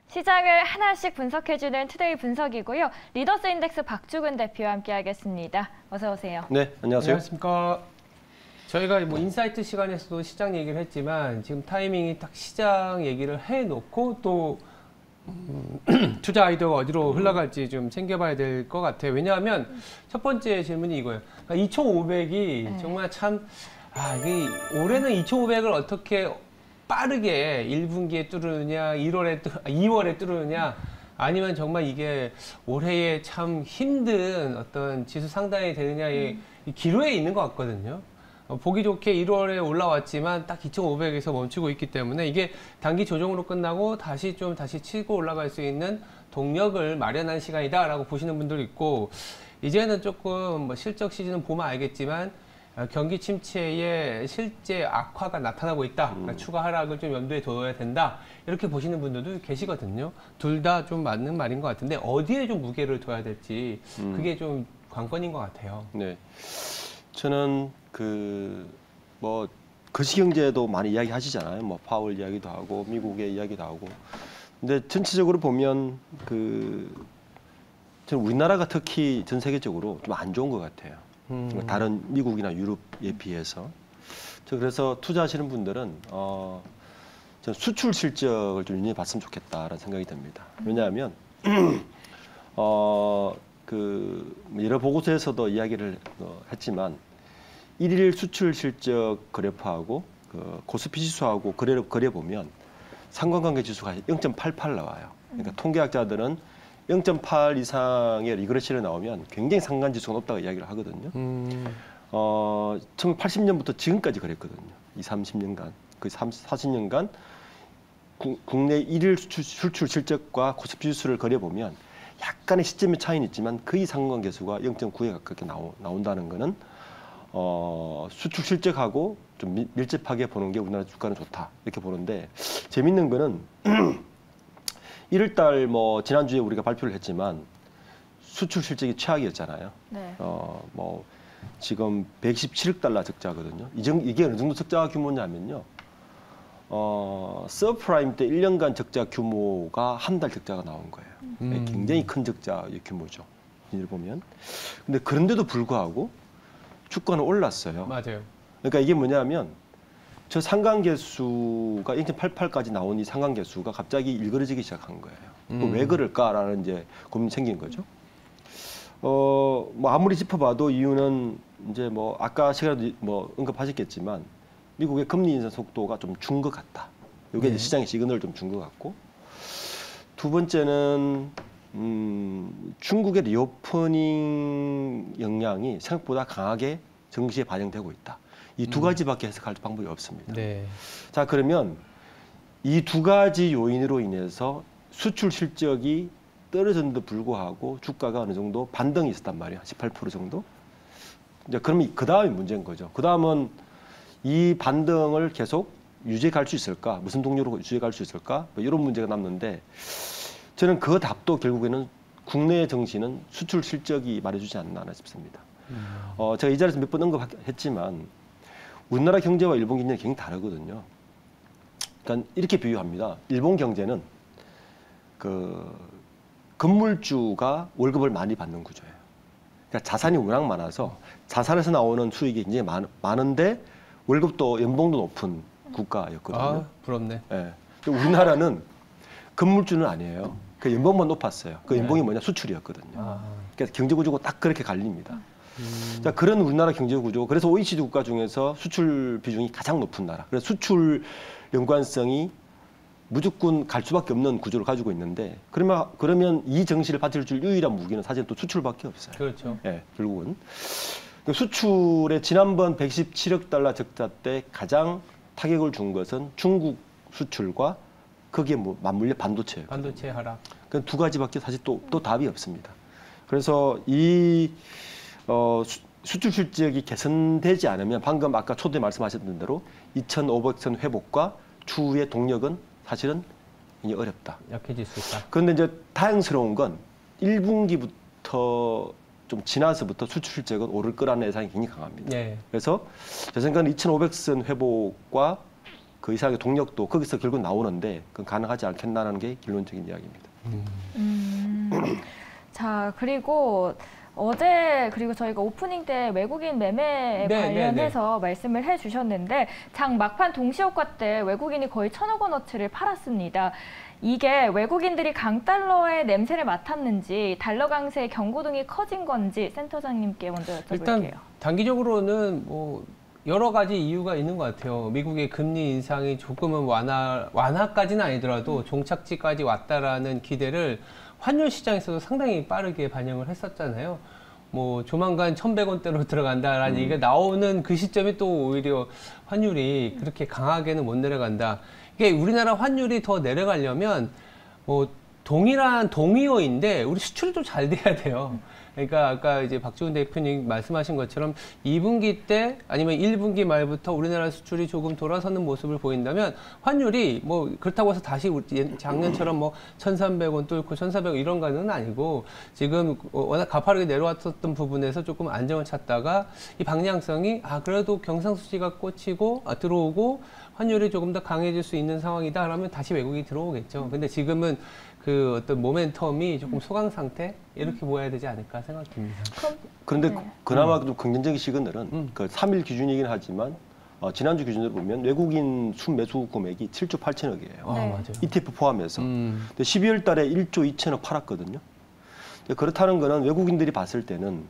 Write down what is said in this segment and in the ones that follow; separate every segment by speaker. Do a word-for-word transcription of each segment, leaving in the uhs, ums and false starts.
Speaker 1: 시장을 하나씩 분석해주는 투데이 분석이고요. 리더스 인덱스 박주근 대표와 함께하겠습니다. 어서 오세요.
Speaker 2: 네, 안녕하세요.
Speaker 3: 안녕하십니까. 저희가 뭐 인사이트 시간에서도 시장 얘기를 했지만 지금 타이밍이 딱 시장 얘기를 해놓고 또 음, 투자 아이디어가 어디로 흘러갈지 좀 챙겨봐야 될 것 같아요. 왜냐하면 첫 번째 질문이 이거예요. 그러니까 이천오백이 네. 정말 참 아, 이게 올해는 이천오백을 어떻게 빠르게 일 분기에 뚫느냐, 일월에 뚫, 이월에 뚫느냐, 아니면 정말 이게 올해에 참 힘든 어떤 지수 상단이 되느냐의 음. 기로에 있는 것 같거든요. 어, 보기 좋게 일월에 올라왔지만 딱 이천오백에서 멈추고 있기 때문에 이게 단기 조정으로 끝나고 다시 좀 다시 치고 올라갈 수 있는 동력을 마련한 시간이다라고 보시는 분들도 있고, 이제는 조금 뭐 실적 시즌은 보면 알겠지만 경기 침체에 실제 악화가 나타나고 있다. 그러니까 음. 추가 하락을 좀 염두에 둬야 된다. 이렇게 보시는 분들도 계시거든요. 둘 다 좀 맞는 말인 것 같은데 어디에 좀 무게를 둬야 될지 음. 그게 좀 관건인 것 같아요.
Speaker 2: 네, 저는 그 뭐 거시경제도 많이 이야기하시잖아요. 뭐 파월 이야기도 하고 미국의 이야기도 하고. 근데 전체적으로 보면 그 저는 우리나라가 특히 전 세계적으로 좀 안 좋은 것 같아요. 음. 다른 미국이나 유럽에 비해서. 저 그래서 투자하시는 분들은 어, 저 수출 실적을 좀 유념해 봤으면 좋겠다라는 생각이 듭니다. 왜냐하면 어, 그 여러 보고서에서도 이야기를 어, 했지만 일일 수출 실적 그래프하고 그 코스피 지수하고 거래를 거래 보면 상관관계 지수가 영 점 팔팔 나와요. 그러니까 통계학자들은 영 점 팔 이상의 리그레시를 나오면 굉장히 상관 지수가 높다고 이야기를 하거든요. 음. 어, 천구백팔십 년부터 지금까지 그랬거든요. 이십, 삼십 년간, 거의 사십 년간 구, 국내 일일 수출, 수출 실적과 코스피 지수를 거래 보면 약간의 시점의 차이는 있지만 거의 상관계수가 영 점 구에 가깝게 나오, 나온다는 거는 어, 수출 실적하고 좀 미, 밀접하게 보는 게 우리나라 주가는 좋다 이렇게 보는데, 재밌는 거는 일월 달 뭐 지난주에 우리가 발표를 했지만 수출 실적이 최악이었잖아요. 네. 어, 뭐 지금 백십칠억 달러 적자거든요. 이 정, 이게 어느 정도 적자 규모냐면요. 어, 서프라임 때 일 년간 적자 규모가 한 달 적자가 나온 거예요. 음. 굉장히 큰 적자 규모죠. 이를 보면. 근데 그런데도 불구하고 주가는 올랐어요.
Speaker 3: 맞아요.
Speaker 2: 그러니까 이게 뭐냐면 저 상관계수가 영 점 팔팔까지 나온 이 상관계수가 갑자기 일그러지기 시작한 거예요. 음. 왜 그럴까라는 이제 고민이 생긴 거죠. 어, 뭐 아무리 짚어봐도 이유는 이제 뭐 아까 시간에도 뭐 언급하셨겠지만 미국의 금리 인상 속도가 좀 준 것 같다. 이게 네. 이제 시장의 시그널을 좀 준 것 같고, 두 번째는 음, 중국의 리오퍼닝 역량이 생각보다 강하게 증시에 반영되고 있다. 이 두 가지밖에 해석할 방법이 없습니다. 네. 자, 그러면 이 두 가지 요인으로 인해서 수출 실적이 떨어졌는데도 불구하고 주가가 어느 정도 반등이 있었단 말이에요. 십팔 퍼센트 정도. 이제 그러면 그 다음이 문제인 거죠. 그 다음은 이 반등을 계속 유지해 갈 수 있을까? 무슨 동력으로 유지해 갈 수 있을까? 뭐 이런 문제가 남는데, 저는 그 답도 결국에는 국내 정시는 수출 실적이 말해주지 않나 싶습니다. 음. 어, 제가 이 자리에서 몇 번 언급했지만 우리나라 경제와 일본 경제는 굉장히 다르거든요. 그러니까 이렇게 비유합니다. 일본 경제는 그 건물주가 월급을 많이 받는 구조예요. 그러니까 자산이 워낙 많아서 자산에서 나오는 수익이 굉장히 많, 많은데 월급도 연봉도 높은 국가였거든요.
Speaker 3: 아, 부럽네.
Speaker 2: 네. 우리나라는 건물주는 아니에요. 그 연봉만 높았어요. 그 연봉이
Speaker 3: 네.
Speaker 2: 뭐냐? 수출이었거든요.
Speaker 3: 아.
Speaker 2: 그러니까 경제 구조가 딱 그렇게 갈립니다. 음. 자, 그런 우리나라 경제 구조. 그래서 오이시디 국가 중에서 수출 비중이 가장 높은 나라. 그래서 수출 연관성이 무조건 갈 수밖에 없는 구조를 가지고 있는데, 그러면 그러면 이 정시를 받쳐줄 유일한 무기는 사실 또 수출밖에 없어요.
Speaker 3: 그렇죠.
Speaker 2: 예, 네, 결국은 수출에 지난번 백십칠억 달러 적자 때 가장 타격을 준 것은 중국 수출과 거기에 뭐 맞물려 반도체예요.
Speaker 3: 반도체 하락.
Speaker 2: 그 두 가지밖에 사실 또, 또 답이 없습니다. 그래서 이 어, 수, 수출 실적이 개선되지 않으면 방금 아까 초대 말씀하셨던 대로 이천오백 선 회복과 추후의 동력은 사실은 굉장히 어렵다.
Speaker 3: 약해질 수 있다.
Speaker 2: 그런데 이제 다행스러운 건 일 분기부터 좀 지나서부터 수출 실적은 오를 거라는 예상이 굉장히 강합니다. 네. 그래서 제 생각은 이천오백 선 회복과 그 이상의 동력도 거기서 결국 나오는데 그건 가능하지 않겠나라는 게 결론적인 이야기입니다.
Speaker 3: 음.
Speaker 1: 음, 자, 그리고 어제 그리고 저희가 오프닝 때 외국인 매매에
Speaker 3: 네,
Speaker 1: 관련해서 네, 네. 말씀을 해주셨는데 장 막판 동시효과 때 외국인이 거의 천억 원어치를 팔았습니다. 이게 외국인들이 강달러의 냄새를 맡았는지 달러 강세의 경고등이 커진 건지 센터장님께 먼저 여쭤볼게요.
Speaker 3: 일단 단기적으로는 뭐 여러 가지 이유가 있는 것 같아요. 미국의 금리 인상이 조금은 완화, 완화까지는 아니더라도 종착지까지 왔다라는 기대를 환율 시장에서도 상당히 빠르게 반영을 했었잖아요. 뭐 조만간 천백 원대로 들어간다라는
Speaker 2: 음.
Speaker 3: 얘기가 나오는 그 시점이 또 오히려 환율이 그렇게 강하게는 못 내려간다. 이게 우리나라 환율이 더 내려가려면 뭐 동일한 동의어인데 우리 수출이 좀 잘 돼야 돼요. 그러니까 아까 이제 박주근 대표님 말씀하신 것처럼 이 분기 때 아니면 일 분기 말부터 우리나라 수출이 조금 돌아서는 모습을 보인다면 환율이 뭐 그렇다고 해서 다시 작년처럼 뭐 천삼백 원 뚫고 천사백 원 이런 거는 아니고 지금 워낙 가파르게 내려왔었던 부분에서 조금 안정을 찾다가 이 방향성이 아 그래도 경상수지가 꽂히고 아, 들어오고 환율이 조금 더 강해질 수 있는 상황이다 그러면 다시 외국이 들어오겠죠. 근데 지금은 그 어떤 모멘텀이 조금 소강 상태 이렇게 보여야 되지 않을까 생각됩니다.
Speaker 2: 그런데
Speaker 1: 네.
Speaker 2: 그나마 좀 긍정적인 시그널은
Speaker 3: 음.
Speaker 2: 그 삼 일 기준이긴 하지만 어, 지난주 기준으로 보면 외국인 순매수 금액이 칠조 팔천억이에요.
Speaker 3: 아,
Speaker 1: 네.
Speaker 3: 맞아요.
Speaker 2: 이티에프 포함해서.
Speaker 3: 음.
Speaker 2: 근데 십이월 달에 일조 이천억 팔았거든요. 그렇다는 거는 외국인들이 봤을 때는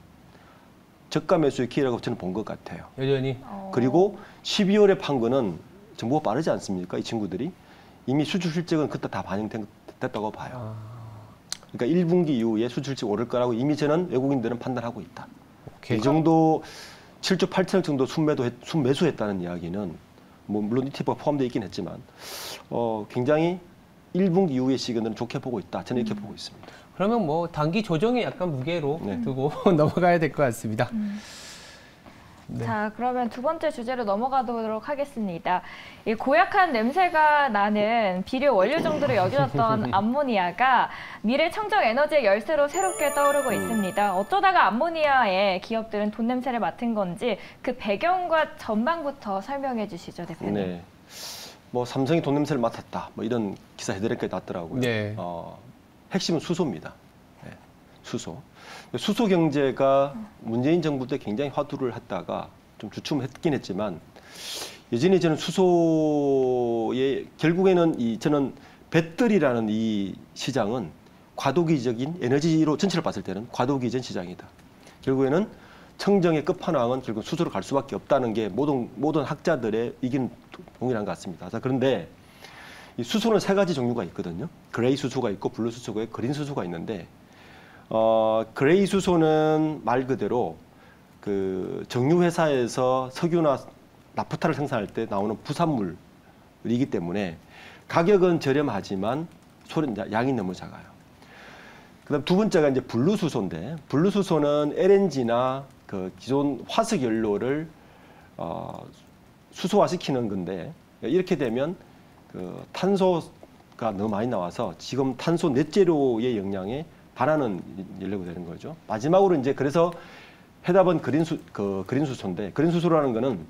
Speaker 2: 저가 매수의 기회라고 저는 본 것 같아요.
Speaker 3: 여전히
Speaker 1: 어,
Speaker 2: 그리고 십이월에 판 거는 정보가 빠르지 않습니까? 이 친구들이. 이미 수출 실적은 그때 다 반영됐다고 봐요.
Speaker 3: 아,
Speaker 2: 그러니까 일 분기 이후에 수출 실적 오를 거라고 이미 저는 외국인들은 판단하고 있다.
Speaker 3: 오케이.
Speaker 2: 이 정도 칠조 팔천억 정도 순매도 했- 순매수했다는 이야기는 뭐 물론 이티에프가 포함되어 있긴 했지만 어, 굉장히 일 분기 이후의 시그널은 좋게 보고 있다. 저는 이렇게 보고 있습니다.
Speaker 3: 그러면 뭐 단기 조정에 약간 무게로
Speaker 2: 네.
Speaker 3: 두고 넘어가야 될 것 같습니다.
Speaker 1: 음.
Speaker 3: 네.
Speaker 1: 자, 그러면 두 번째 주제로 넘어가도록 하겠습니다. 이 고약한 냄새가 나는 비료 원료 정도로 여겨졌던 암모니아가 미래 청정 에너지의 열쇠로 새롭게 떠오르고 있습니다. 어쩌다가 암모니아에 기업들은 돈 냄새를 맡은 건지 그 배경과 전망부터 설명해 주시죠, 대표님.
Speaker 2: 네. 뭐 삼성이 돈 냄새를 맡았다. 뭐 이런 기사 헤드라인까지 났더라고요.
Speaker 3: 네.
Speaker 2: 어, 핵심은 수소입니다. 네, 수소. 수소 경제가 문재인 정부 때 굉장히 화두를 했다가 좀 주춤했긴 했지만 여전히 저는 수소의 결국에는 이 저는 배터리라는 이 시장은 과도기적인 에너지로 전체를 봤을 때는 과도기적 시장이다. 결국에는 청정의 끝판왕은 결국 수소로 갈 수밖에 없다는 게 모든 모든 학자들의 의견 동일한 것 같습니다. 자, 그런데 이 수소는 세 가지 종류가 있거든요. 그레이 수소가 있고 블루 수소가 있고 그린 수소가 있는데 어, 그레이 수소는 말 그대로 그 정유 회사에서 석유나 나프타를 생산할 때 나오는 부산물이기 때문에 가격은 저렴하지만 소리 양이 너무 작아요. 그다음 두 번째가 이제 블루 수소인데 블루 수소는 엘엔지나 그 기존 화석 연료를 어, 수소화시키는 건데 이렇게 되면 그 탄소가 너무 많이 나와서 지금 탄소 넷제로의 영향에 반하는 연료가 되는 거죠. 마지막으로 이제 그래서 해답은 그린 수, 그 그린 수소인데 그린 수소라는 거는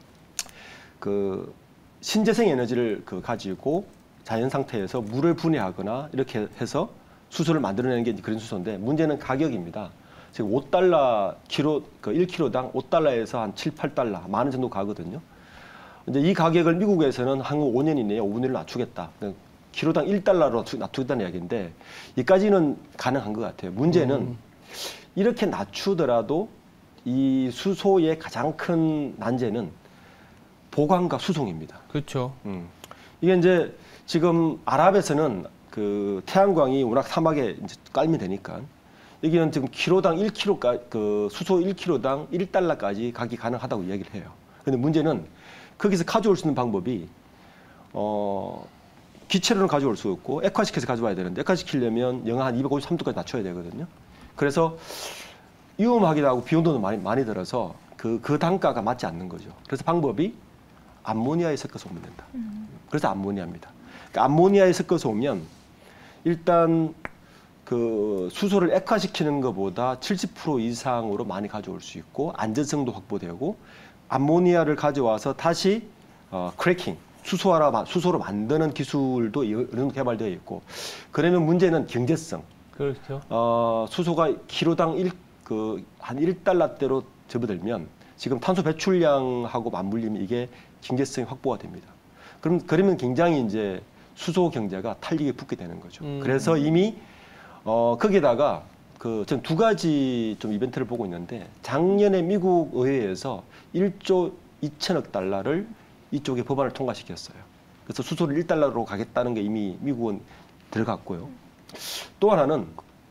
Speaker 2: 그 신재생 에너지를 그 가지고 자연 상태에서 물을 분해하거나 이렇게 해서 수소를 만들어내는 게 그린 수소인데 문제는 가격입니다. 지금 오 달러 키로 그 일 킬로당 오 달러에서 한 칠, 팔 달러 만 원 정도 가거든요. 이제 이 가격을 미국에서는 향후 오 년 이내에 오 분의 일로 낮추겠다. 키로당 일 달러로 낮추겠다는 이야기인데 이까지는 가능한 것 같아요. 문제는
Speaker 3: 음.
Speaker 2: 이렇게 낮추더라도 이 수소의 가장 큰 난제는 보관과 수송입니다.
Speaker 3: 그렇죠.
Speaker 2: 음. 이게 이제 지금 아랍에서는 그 태양광이 워낙 사막에 이제 깔면 되니까 여기는 지금 키로당 일 킬로가 그 수소 일 킬로당 일 달러까지 가기 가능하다고 이야기를 해요. 근데 문제는 거기서 가져올 수 있는 방법이 어 기체로는 가져올 수 없고 액화시켜서 가져와야 되는데 액화시키려면 영하 한 이백오십삼 도까지 낮춰야 되거든요. 그래서 위험하기도 하고 비용도 많이 많이 들어서 그, 그 단가가 맞지 않는 거죠. 그래서 방법이 암모니아에 섞어서 오면 된다.
Speaker 1: 음.
Speaker 2: 그래서 암모니아입니다. 그러니까 암모니아에 섞어서 오면 일단 그 수소를 액화시키는 것보다 칠십 퍼센트 이상으로 많이 가져올 수 있고 안전성도 확보되고 암모니아를 가져와서 다시 어, 크래킹, 수소화라 수소로 만드는 기술도 어느 정도 개발되어 있고 그러면 문제는 경제성.
Speaker 3: 그렇죠.
Speaker 2: 어, 수소가 키로당 일, 그, 한 일 달러대로 접어들면 지금 탄소 배출량하고 맞물리면 이게 경제성이 확보가 됩니다. 그럼 그러면 굉장히 이제 수소 경제가 탄력이 붙게 되는 거죠.
Speaker 3: 음.
Speaker 2: 그래서 이미 어, 거기다가 그 전 두 가지 좀 이벤트를 보고 있는데 작년에 미국 의회에서 일조 이천억 달러를 이쪽에 법안을 통과시켰어요. 그래서 수소를 일 달러로 가겠다는 게 이미 미국은 들어갔고요. 또 하나는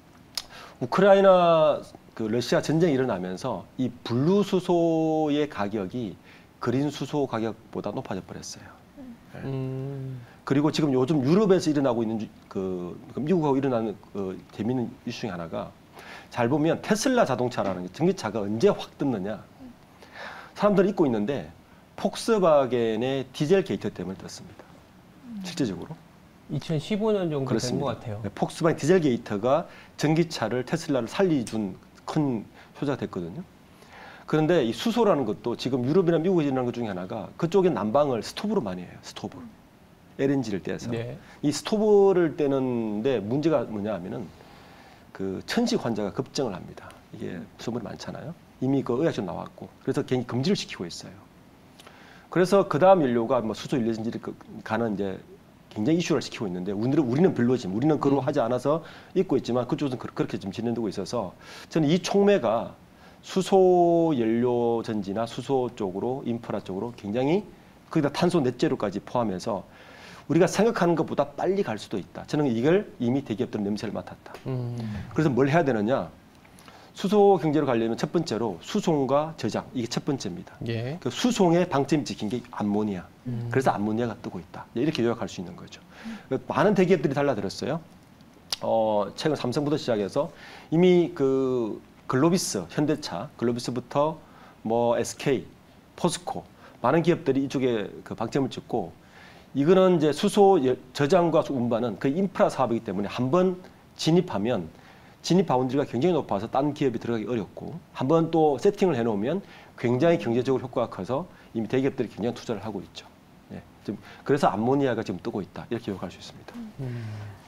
Speaker 2: 우크라이나 그 러시아 전쟁이 일어나면서 이 블루 수소의 가격이 그린 수소 가격보다 높아져 버렸어요.
Speaker 3: 음.
Speaker 2: 그리고 지금 요즘 유럽에서 일어나고 있는 그 미국하고 일어나는 그 재미있는 이슈 중에 하나가 잘 보면 테슬라 자동차라는 게 전기차가 언제 확 떴느냐. 사람들이 잊고 있는데 폭스바겐의 디젤 게이트 때문에 떴습니다. 실제적으로.
Speaker 3: 이천십오 년 정도 된 것 같아요.
Speaker 2: 네, 폭스바겐 디젤 게이트가 전기차를 테슬라를 살리준 큰 효자가 됐거든요. 그런데 이 수소라는 것도 지금 유럽이나 미국에 일어나는 것 중에 하나가 그쪽에 난방을 스토브로 많이 해요. 스토브. 엘엔지를 떼서.
Speaker 3: 네.
Speaker 2: 이 스토브를 떼는데 문제가 뭐냐 하면은 그 천식 환자가 급증을 합니다. 이게 수분이 많잖아요. 이미 그 의학적 나왔고. 그래서 괜히 금지를 시키고 있어요. 그래서 그 다음 연료가 뭐 수소 일레진지를 가는 이제 굉장히 이슈를 시키고 있는데 우리는, 우리는 별로지. 우리는 그로
Speaker 3: 음.
Speaker 2: 하지 않아서 잊고 있지만 그쪽은 그렇게 좀 진행되고 있어서 저는 이 촉매가 수소 연료 전지나 수소 쪽으로 인프라 쪽으로 굉장히 거기다 탄소 넷제로까지 포함해서 우리가 생각하는 것보다 빨리 갈 수도 있다. 저는 이걸 이미 대기업들은 냄새를 맡았다.
Speaker 3: 음.
Speaker 2: 그래서 뭘 해야 되느냐? 수소 경제로 가려면 첫 번째로 수송과 저장 이게 첫 번째입니다.
Speaker 3: 예.
Speaker 2: 그 수송의 방점이 찍힌 게 암모니아.
Speaker 3: 음.
Speaker 2: 그래서 암모니아가 뜨고 있다. 이렇게 요약할 수 있는 거죠. 많은 대기업들이 달라들었어요. 어, 최근 삼성부터 시작해서 이미 그 글로비스, 현대차, 글로비스부터 뭐 에스케이, 포스코 많은 기업들이 이쪽에 그 방점을 찍고 이거는 이제 수소 저장과 운반은 그 인프라 사업이기 때문에 한번 진입하면 진입 바운드리가 굉장히 높아서 딴 기업이 들어가기 어렵고 한번 또 세팅을 해놓으면 굉장히 경제적으로 효과가 커서 이미 대기업들이 굉장히 투자를 하고 있죠. 예, 지금 그래서 암모니아가 지금 뜨고 있다 이렇게 요약할 수 있습니다.
Speaker 3: 음.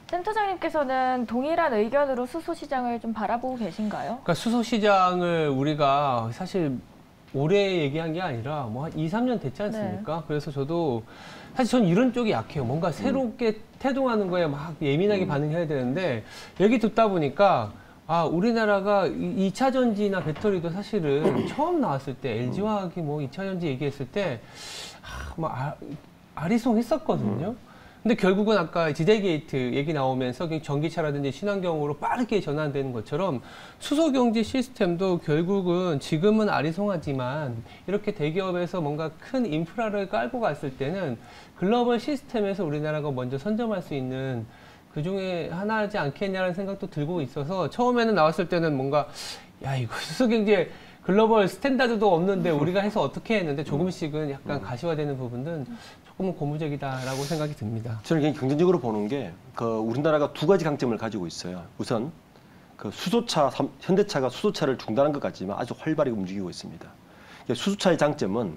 Speaker 1: 센터장님께서는 동일한 의견으로 수소 시장을 좀 바라보고 계신가요?
Speaker 3: 그러니까 수소 시장을 우리가 사실 올해 얘기한 게 아니라 뭐 한 이, 삼 년 됐지 않습니까? 네. 그래서 저도 사실 전 이런 쪽이 약해요. 뭔가 새롭게 음. 태동하는 거에 막 예민하게 음. 반응해야 되는데 얘기 듣다 보니까 아 우리나라가 이 차 전지나 배터리도 사실은 처음 나왔을 때 엘지화학이 뭐 이 차 전지 얘기했을 때 아, 막 아, 아리송했었거든요. 음. 근데 결국은 아까 디젤 게이트 얘기 나오면서 전기차라든지 친환경으로 빠르게 전환되는 것처럼 수소 경제 시스템도 결국은 지금은 아리송하지만 이렇게 대기업에서 뭔가 큰 인프라를 깔고 갔을 때는 글로벌 시스템에서 우리나라가 먼저 선점할 수 있는 그 중에 하나지 않겠냐라는 생각도 들고 있어서 처음에는 나왔을 때는 뭔가 야 이거 수소 경제 글로벌 스탠다드도 없는데 우리가 해서 어떻게 했는데 조금씩은 약간 가시화되는 부분은 조금은 고무적이다라고 생각이 듭니다.
Speaker 2: 저는 그냥 경쟁적으로 보는 게 그 우리나라가 두 가지 강점을 가지고 있어요. 우선 그 수소차, 현대차가 수소차를 중단한 것 같지만 아주 활발히 움직이고 있습니다. 수소차의 장점은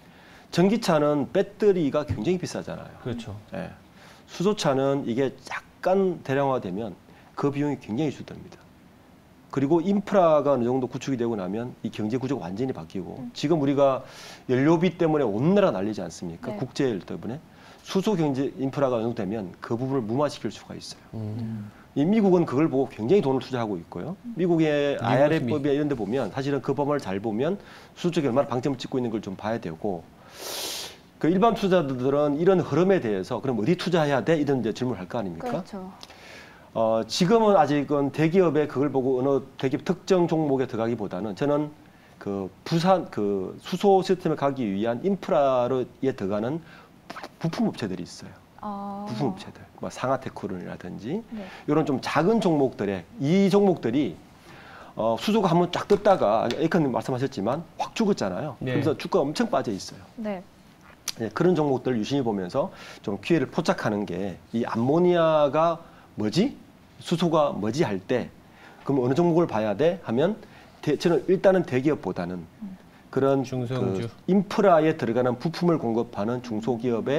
Speaker 2: 전기차는 배터리가 굉장히 비싸잖아요.
Speaker 3: 그렇죠.
Speaker 2: 예. 수소차는 이게 약간 대량화되면 그 비용이 굉장히 줄어듭니다. 그리고 인프라가 어느 정도 구축이 되고 나면 이 경제 구조가 완전히 바뀌고 음. 지금 우리가 연료비 때문에 온 나라 난리지 않습니까? 네. 국제열 때문에 수소 경제 인프라가 어느 정도 되면 그 부분을 무마시킬 수가 있어요. 음. 이 미국은 그걸 보고 굉장히 돈을 투자하고 있고요. 미국의 아이알에이법에 이런 데 보면 사실은 그 법을 잘 보면 수소 쪽에 얼마나 방점을 찍고 있는 걸 좀 봐야 되고 그 일반 투자자들은 이런 흐름에 대해서 그럼 어디 투자해야 돼? 이런 이제 질문을 할 거 아닙니까?
Speaker 1: 그렇죠.
Speaker 2: 어, 지금은 아직은 대기업의 그걸 보고 어느 대기업 특정 종목에 들어가기보다는 저는 그 부산 그 수소 시스템에 가기 위한 인프라에 들어가는 부품 업체들이 있어요. 아. 부품 업체들, 뭐 상하테크론이라든지 네. 이런 좀 작은 종목들에 이 종목들이 어, 수소가 한번 쫙 떴다가 에이컨님 말씀하셨지만 확 죽었잖아요. 네. 그래서 주가가 엄청 빠져 있어요. 네. 네, 그런 종목들을 유심히 보면서 좀 기회를 포착하는 게 이 암모니아가 뭐지? 수소가 뭐지 할 때 그럼 어느 종목을 봐야 돼? 하면 대, 저는 일단은 대기업보다는 음. 그런 그 인프라에 들어가는 부품을 공급하는 중소기업의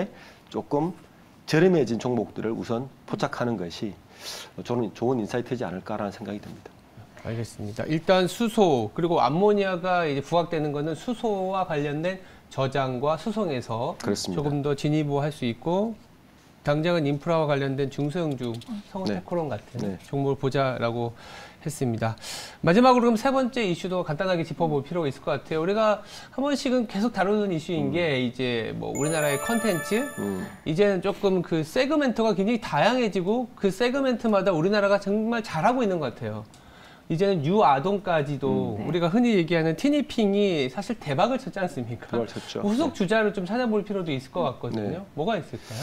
Speaker 2: 조금 저렴해진 종목들을 우선 포착하는 것이 저는 좋은 인사이트지 않을까라는 생각이 듭니다.
Speaker 3: 알겠습니다. 일단 수소 그리고 암모니아가 이제 부각되는 거는 수소와 관련된 저장과 수송에서
Speaker 2: 그렇습니다.
Speaker 3: 조금 더 진입할 수 있고 당장은 인프라와 관련된 중소형주 성호테크론
Speaker 2: 네.
Speaker 3: 같은
Speaker 2: 네.
Speaker 3: 종목을 보자라고 했습니다. 마지막으로 그럼 세 번째 이슈도 간단하게 짚어볼 필요가 있을 것 같아요. 우리가 한 번씩은 계속 다루는 이슈인
Speaker 2: 음.
Speaker 3: 게 이제 뭐 우리나라의 컨텐츠
Speaker 2: 음.
Speaker 3: 이제는 조금 그 세그멘트가 굉장히 다양해지고 그 세그멘트마다 우리나라가 정말 잘하고 있는 것 같아요. 이제는 유아동까지도
Speaker 1: 음, 네.
Speaker 3: 우리가 흔히 얘기하는 티니핑이 사실 대박을 쳤지 않습니까?
Speaker 2: 대박을 쳤죠.
Speaker 3: 후속 주자를 좀 찾아볼 필요도 있을 것 같거든요.
Speaker 2: 네.
Speaker 3: 뭐가 있을까요?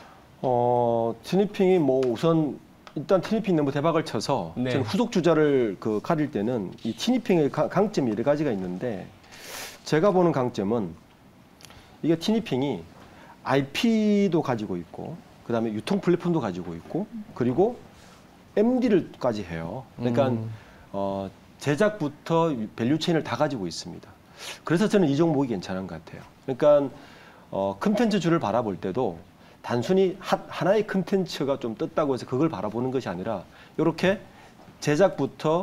Speaker 2: 어, 티니핑이 뭐 우선 일단 티니핑 너무 대박을 쳐서
Speaker 3: 네.
Speaker 2: 저는 후속 주자를 그 가릴 때는 이 티니핑의 가- 강점이 여러 가지가 있는데 제가 보는 강점은 이게 티니핑이 아이피도 가지고 있고 그다음에 유통 플랫폼도 가지고 있고 그리고 엠디를까지 해요. 그러니까
Speaker 3: 음.
Speaker 2: 어, 제작부터 밸류체인을 다 가지고 있습니다. 그래서 저는 이 종목이 괜찮은 것 같아요. 그러니까 어, 컨텐츠주를 바라볼 때도 단순히 하, 하나의 컨텐츠가 좀 떴다고 해서 그걸 바라보는 것이 아니라 이렇게 제작부터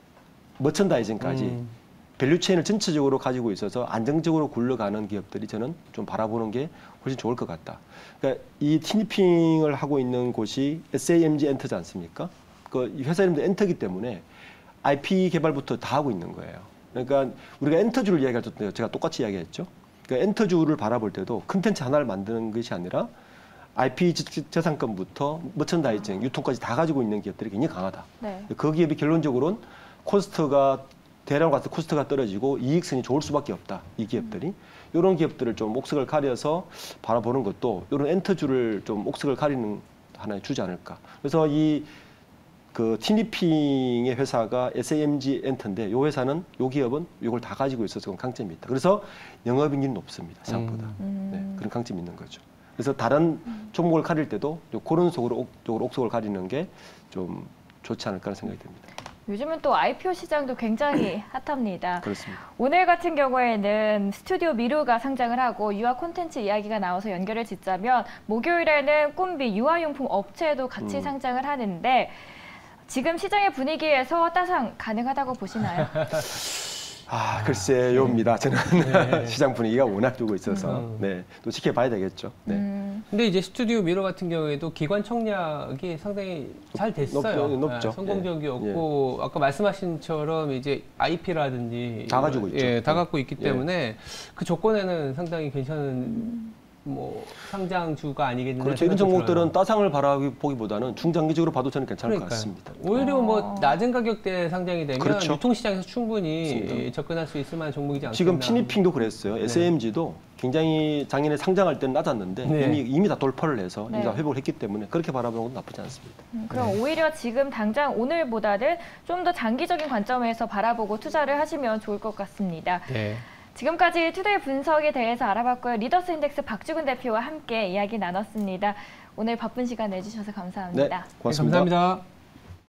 Speaker 2: 머천다이징까지
Speaker 3: 음.
Speaker 2: 밸류체인을 전체적으로 가지고 있어서 안정적으로 굴러가는 기업들이 저는 좀 바라보는 게 훨씬 좋을 것 같다. 그러니까 이 티니핑을 하고 있는 곳이 에스에이엠지 엔터지 않습니까? 그 회사 이름도 엔터기 때문에 아이피 개발부터 다 하고 있는 거예요. 그러니까 우리가 엔터주를 이야기할 때 제가 똑같이 이야기했죠. 그러니까 엔터주를 바라볼 때도 컨텐츠 하나를 만드는 것이 아니라 아이피 재산권부터 머천다이징, 유통까지 다 가지고 있는 기업들이 굉장히 강하다.
Speaker 1: 네.
Speaker 2: 그 기업이 결론적으로는 코스트가 대량 가서 코스트가 떨어지고 이익성이 좋을 수밖에 없다. 이 기업들이 이런 기업들을 좀 옥석을 가려서 바라보는 것도 이런 엔터주를 좀 옥석을 가리는 하나의 주지 않을까. 그래서 이 그 티니핑의 회사가 에스에이엠지 엔터인데 이 회사는 이 기업은 이걸 다 가지고 있어서 강점이 있다. 그래서 영업이익률이 높습니다. 생각보다.
Speaker 1: 음.
Speaker 2: 네, 그런 강점이 있는 거죠. 그래서 다른 종목을 가릴 때도 그런 속으로 옥, 쪽으로 옥석을 가리는 게 좀 좋지 않을까 생각이 듭니다.
Speaker 1: 요즘은 또 아이피오 시장도 굉장히 핫합니다.
Speaker 2: 그렇습니다.
Speaker 1: 오늘 같은 경우에는 스튜디오 미루가 상장을 하고 유아 콘텐츠 이야기가 나와서 연결을 짓자면 목요일에는 꿈비 유아용품 업체도 같이
Speaker 2: 음.
Speaker 1: 상장을 하는데 지금 시장의 분위기에서 따상 가능하다고 보시나요?
Speaker 2: 아, 글쎄요입니다. 저는
Speaker 3: 네.
Speaker 2: 시장 분위기가 워낙 두고 있어서
Speaker 3: 음.
Speaker 2: 네, 또 지켜봐야 되겠죠. 네.
Speaker 1: 음,
Speaker 3: 근데 이제 스튜디오 미러 같은 경우에도 기관 청약이 상당히 잘 됐어요.
Speaker 2: 높- 높죠.
Speaker 3: 네, 성공적이었고
Speaker 2: 예.
Speaker 3: 아까 말씀하신처럼 이제 아이피라든지
Speaker 2: 다 가지고 있죠.
Speaker 3: 예, 다 갖고 있기
Speaker 2: 예.
Speaker 3: 때문에 그 조건에는 상당히 괜찮은 뭐 상장주가 아니겠느냐.
Speaker 2: 그렇죠. 이런
Speaker 3: 생각도
Speaker 2: 종목들은
Speaker 3: 들어요.
Speaker 2: 따상을 바라보기보다는 중장기적으로 봐도 저는 괜찮을 것
Speaker 3: 그러니까요.
Speaker 2: 같습니다.
Speaker 3: 오히려
Speaker 1: 어.
Speaker 3: 뭐 낮은 가격대에 상장이 되면
Speaker 2: 그렇죠.
Speaker 3: 유통시장에서 충분히
Speaker 2: 맞습니다.
Speaker 3: 접근할 수 있을 만한 종목이지 않겠나.
Speaker 2: 지금 티니핑도 그랬어요. 에스에이엠지도 굉장히 작년에 상장할 때는 낮았는데
Speaker 3: 네.
Speaker 2: 이미 이미 다 돌파를 해서
Speaker 1: 네.
Speaker 2: 이미 다 회복을 했기 때문에 그렇게 바라보는 건 나쁘지 않습니다.
Speaker 1: 음, 그럼 오히려 지금 당장 오늘보다는 좀 더 장기적인 관점에서 바라보고 투자를 하시면 좋을 것 같습니다.
Speaker 3: 네.
Speaker 1: 지금까지 투데이 분석에 대해서 알아봤고요. 리더스 인덱스 박주근 대표와 함께 이야기 나눴습니다. 오늘 바쁜 시간 내주셔서 감사합니다.
Speaker 2: 네, 고맙습니다.
Speaker 3: 네, 감사합니다.